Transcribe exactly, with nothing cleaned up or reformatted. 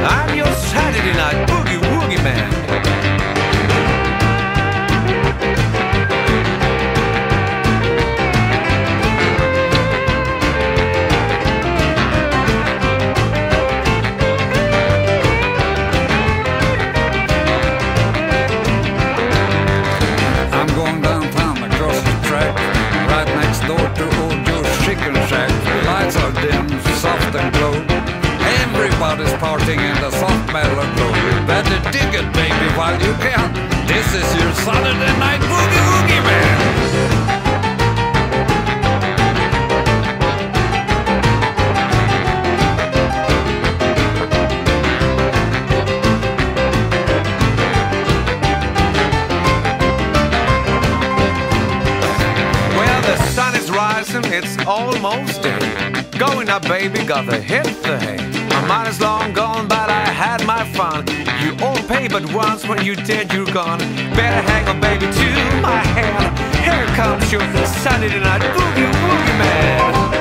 I'm your Saturday night boogie woogie man. I'm going downtown across the track, right next door to Old Joe's Chicken Shack. The lights are dim, soft and glow. Everybody's partying in the soft mellow glow. You better dig it, baby, while you can. This is your Saturday night boogie woogie man. It's almost day. Going up, baby, gotta hit the hay. My mind is long gone, but I had my fun. You all pay but once, when you dead, you're gone. Better hang on, baby, to my hand. Here comes your Saturday night boogie woogie man.